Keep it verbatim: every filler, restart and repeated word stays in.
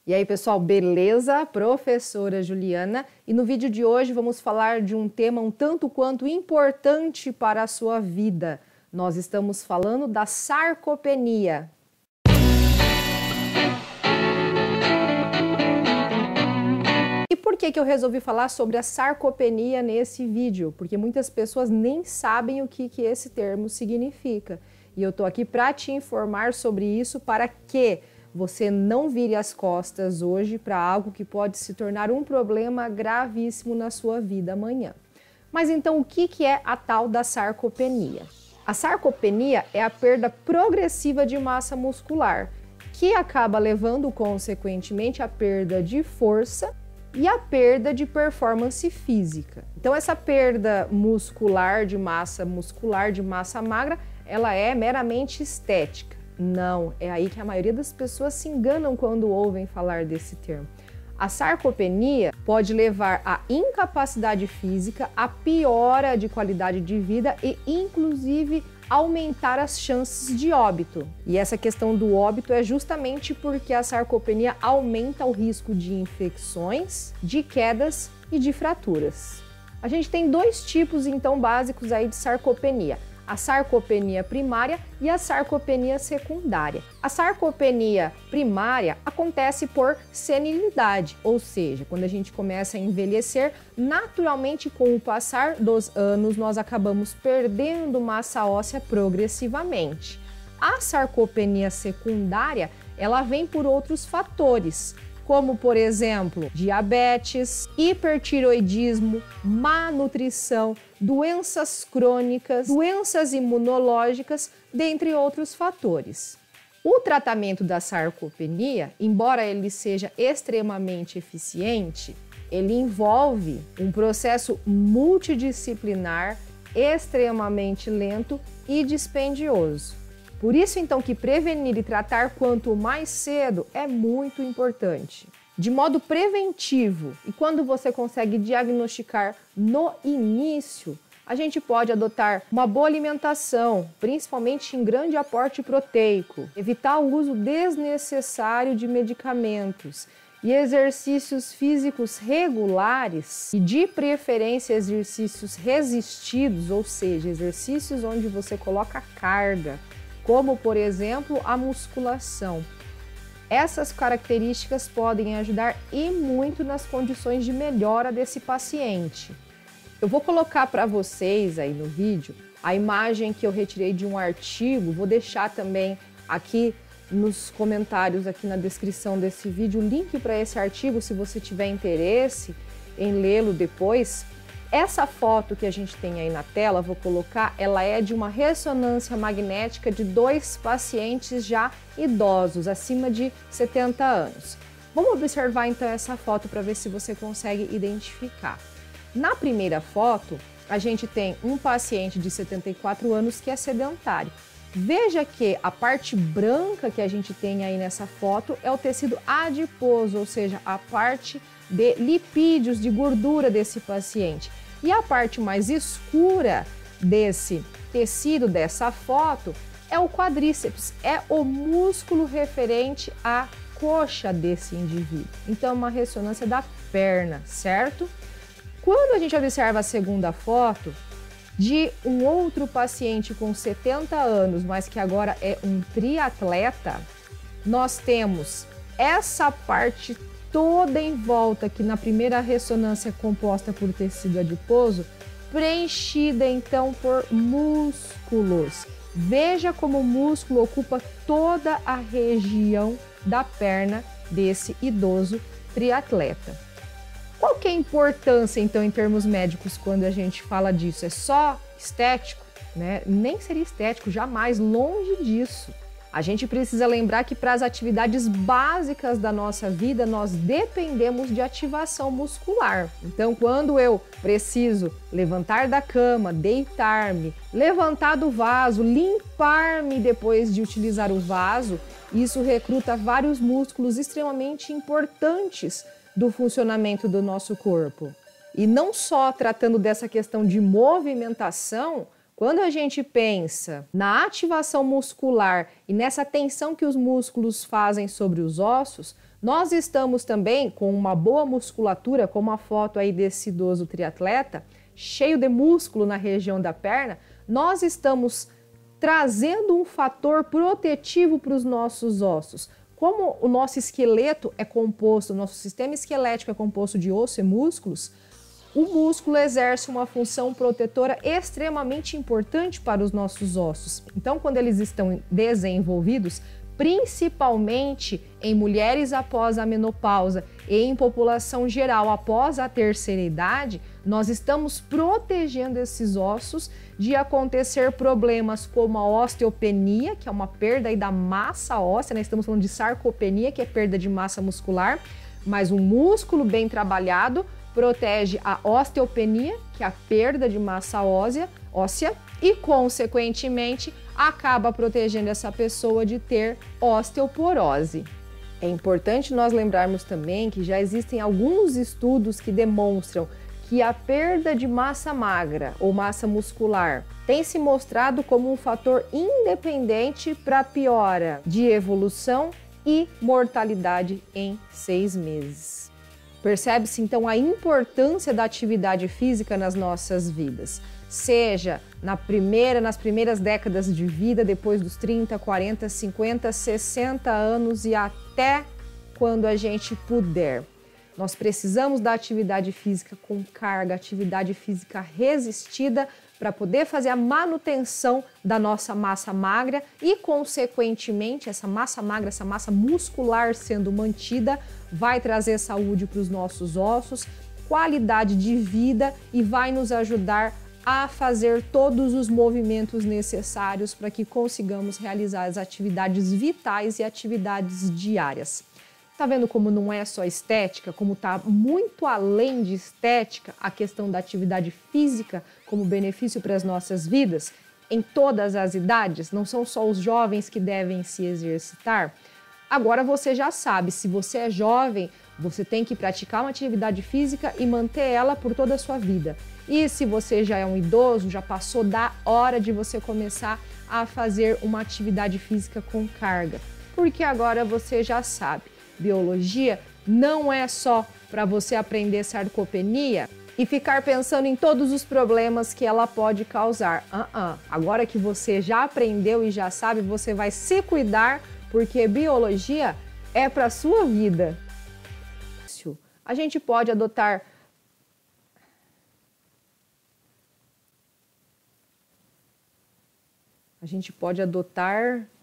E aí, pessoal, beleza? Professora Juliana. E no vídeo de hoje vamos falar de um tema um tanto quanto importante para a sua vida. Nós estamos falando da sarcopenia. E por que que eu resolvi falar sobre a sarcopenia nesse vídeo? Porque muitas pessoas nem sabem o que que esse termo significa. E eu tô aqui para te informar sobre isso para que você não vire as costas hoje para algo que pode se tornar um problema gravíssimo na sua vida amanhã. Mas então, o que que é a tal da sarcopenia? A sarcopenia é a perda progressiva de massa muscular, que acaba levando, consequentemente, à perda de força e a perda de performance física. Então, essa perda muscular, de massa muscular, de massa magra, ela é meramente estética. Não, é aí que a maioria das pessoas se enganam quando ouvem falar desse termo. A sarcopenia pode levar à incapacidade física, à piora de qualidade de vida e, inclusive, aumentar as chances de óbito. E essa questão do óbito é justamente porque a sarcopenia aumenta o risco de infecções, de quedas e de fraturas. A gente tem dois tipos, então, básicos aí de sarcopenia. A sarcopenia primária e a sarcopenia secundária. A sarcopenia primária acontece por senilidade, ou seja, quando a gente começa a envelhecer, naturalmente com o passar dos anos nós acabamos perdendo massa óssea progressivamente. A sarcopenia secundária, ela vem por outros fatores, como, por exemplo, diabetes, hipertiroidismo, má nutrição, doenças crônicas, doenças imunológicas, dentre outros fatores. O tratamento da sarcopenia, embora ele seja extremamente eficiente, ele envolve um processo multidisciplinar, extremamente lento e dispendioso. Por isso, então, que prevenir e tratar quanto mais cedo é muito importante. De modo preventivo, e quando você consegue diagnosticar no início, a gente pode adotar uma boa alimentação, principalmente em grande aporte proteico, evitar o uso desnecessário de medicamentos e exercícios físicos regulares e, de preferência, exercícios resistidos, ou seja, exercícios onde você coloca carga, como, por exemplo, a musculação. Essas características podem ajudar e muito nas condições de melhora desse paciente. Eu vou colocar para vocês aí no vídeo a imagem que eu retirei de um artigo, vou deixar também aqui nos comentários, aqui na descrição desse vídeo, o link para esse artigo, se você tiver interesse em lê-lo depois. Essa foto que a gente tem aí na tela, vou colocar, ela é de uma ressonância magnética de dois pacientes já idosos, acima de setenta anos. Vamos observar então essa foto para ver se você consegue identificar. Na primeira foto, a gente tem um paciente de setenta e quatro anos que é sedentário. Veja que a parte branca que a gente tem aí nessa foto é o tecido adiposo, ou seja, a parte de lipídios, de gordura desse paciente. E a parte mais escura desse tecido, dessa foto, é o quadríceps, é o músculo referente à coxa desse indivíduo. Então, é uma ressonância da perna, certo? Quando a gente observa a segunda foto de um outro paciente com setenta anos, mas que agora é um triatleta, nós temos essa parte toda em volta, que na primeira ressonância é composta por tecido adiposo, preenchida então por músculos. Veja como o músculo ocupa toda a região da perna desse idoso triatleta. Qual que é a importância então em termos médicos quando a gente fala disso? É só estético, né? Nem seria estético, jamais, longe disso. A gente precisa lembrar que para as atividades básicas da nossa vida, nós dependemos de ativação muscular. Então, quando eu preciso levantar da cama, deitar-me, levantar do vaso, limpar-me depois de utilizar o vaso, isso recruta vários músculos extremamente importantes do funcionamento do nosso corpo. E não só tratando dessa questão de movimentação, quando a gente pensa na ativação muscular e nessa tensão que os músculos fazem sobre os ossos, Nós estamos também com uma boa musculatura, como a foto aí desse idoso triatleta, cheio de músculo na região da perna, nós estamos trazendo um fator protetivo para os nossos ossos. Como o nosso esqueleto é composto, o nosso sistema esquelético é composto de osso e músculos, o músculo exerce uma função protetora extremamente importante para os nossos ossos. Então, quando eles estão desenvolvidos, principalmente em mulheres após a menopausa e em população geral após a terceira idade, nós estamos protegendo esses ossos de acontecer problemas como a osteopenia, que é uma perda aí da massa óssea, né? Estamos falando de sarcopenia, que é perda de massa muscular, mas um músculo bem trabalhado protege a osteopenia, que é a perda de massa óssea, óssea e, consequentemente, acaba protegendo essa pessoa de ter osteoporose. É importante nós lembrarmos também que já existem alguns estudos que demonstram que a perda de massa magra ou massa muscular tem se mostrado como um fator independente para a piora de evolução e mortalidade em seis meses. Percebe-se então a importância da atividade física nas nossas vidas, seja na primeira, nas primeiras décadas de vida, depois dos trinta, quarenta, cinquenta, sessenta anos e até quando a gente puder. Nós precisamos da atividade física com carga, atividade física resistida para poder fazer a manutenção da nossa massa magra e, consequentemente, essa massa magra, essa massa muscular sendo mantida, vai trazer saúde para os nossos ossos, qualidade de vida e vai nos ajudar a fazer todos os movimentos necessários para que consigamos realizar as atividades vitais e atividades diárias. Tá vendo como não é só estética, como tá muito além de estética a questão da atividade física como benefício para as nossas vidas? Em todas as idades, não são só os jovens que devem se exercitar. Agora você já sabe, se você é jovem, você tem que praticar uma atividade física e manter ela por toda a sua vida. E se você já é um idoso, já passou da hora de você começar a fazer uma atividade física com carga. Porque agora você já sabe, biologia não é só para você aprender sarcopenia e ficar pensando em todos os problemas que ela pode causar. Uh-uh. Agora que você já aprendeu e já sabe, você vai se cuidar, porque biologia é para a sua vida. A gente pode adotar a gente pode adotar